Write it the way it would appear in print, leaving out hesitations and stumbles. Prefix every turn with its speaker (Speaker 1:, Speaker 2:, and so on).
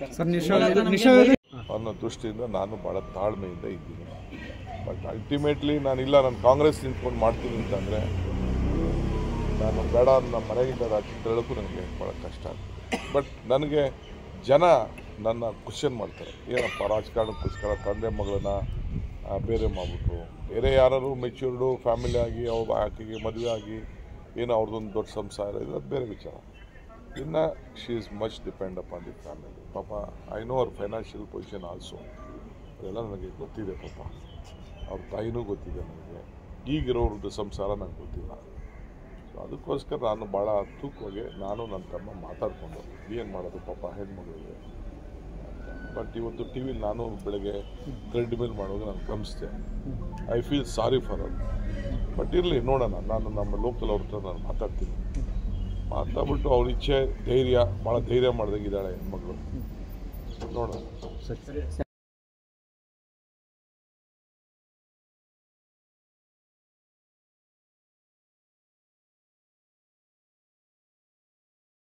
Speaker 1: ಅನ್ನೋ ದೃಷ್ಟಿಯಿಂದ ನಾನು ಭಾಳ ತಾಳ್ಮೆಯಿಂದ ಇದ್ದೀನಿ. ಬಟ್ ಅಲ್ಟಿಮೇಟ್ಲಿ ನಾನಿಲ್ಲ, ನಾನು ಕಾಂಗ್ರೆಸ್ ನಿಂತ್ಕೊಂಡು ಮಾಡ್ತೀನಿ ಅಂತಂದರೆ ನಾನು ಬೇಡ, ನಮ್ಮ ಮನೆಗಿಂತ ರಾಜ್ಯ ಹೇಳೋಕ್ಕೂ ನನಗೆ ಭಾಳ ಕಷ್ಟ ಆಗ್ತದೆ. ಬಟ್ ನನಗೆ ಜನ ನನ್ನ ಕ್ವಶನ್ ಮಾಡ್ತಾರೆ, ಏನಪ್ಪ ರಾಜಕಾರಣಕ್ಕೋಸ್ಕರ ತಂದೆ ಮಗಳನ್ನ ಬೇರೆ ಮಾಡಿಬಿಟ್ರು, ಬೇರೆ ಯಾರು ಮೆಚ್ಯೂರ್ಡು ಫ್ಯಾಮಿಲಿ ಆಗಿ ಅವ್ರ ಆಕೆಗೆ ಮದುವೆ ಆಗಿ ಏನೋ ಅವ್ರದ್ದೊಂದು ದೊಡ್ಡ ಸಂಸಾರ ಇದೆ, ಅದು ಬೇರೆ ವಿಚಾರ. ಇನ್ನು she is much depend upon the family. ಪಾಪ ಐ ನೋ ಅವ್ರ ಫೈನಾನ್ಷಿಯಲ್ ಪೊಸಿಷನ್ ಆಲ್ಸೋ, ಅದೆಲ್ಲ ನನಗೆ ಗೊತ್ತಿದೆ. ಪಾಪ ಅವ್ರ ತಾಯಿನೂ ಗೊತ್ತಿದೆ ನನಗೆ, ಈಗಿರೋರ್ದು ಸಂಸಾರ ನನಗೆ ಗೊತ್ತಿಲ್ಲ. ಸೊ ಅದಕ್ಕೋಸ್ಕರ ನಾನು ಭಾಳ ತೂಕವಾಗಿ ನಾನು ನನ್ನ ತಮ್ಮ ಮಾತಾಡಿಕೊಂಡು ಏನು ಮಾಡೋದು ಪಾಪ ಹೆಣ್ಮಗಳಿಗೆ. ಬಟ್ ಇವತ್ತು ಟಿ ವಿಲಿ ನಾನು ಬೆಳಗ್ಗೆ ಕ್ರೆಡಿಬಲ್ ಮಾಡೋದು ನಾನು ಗಮನಿಸಿದೆ. ಐ ಫೀಲ್ ಸಾರಿ ಫಾರ್ ಅವರ್. ಬಟ್ ಇರಲಿ, ನೋಡೋಣ. ನಾನು ನಮ್ಮ ಲೋಕಲ್ ಅವ್ರ ಹತ್ರ ನಾನು ಮಾತಾಡ್ತೀನಿ. ಮಾತಾಡ್ಬಿಟ್ಟು ಅವ್ರ ಇಚ್ಛೆ ಧೈರ್ಯ, ಭಾಳ ಧೈರ್ಯ ಮಾಡ್ದಂಗಿದ್ದಾಳೆ ಹೆಣ್ಮಗಳು, ನೋಡೋಣ.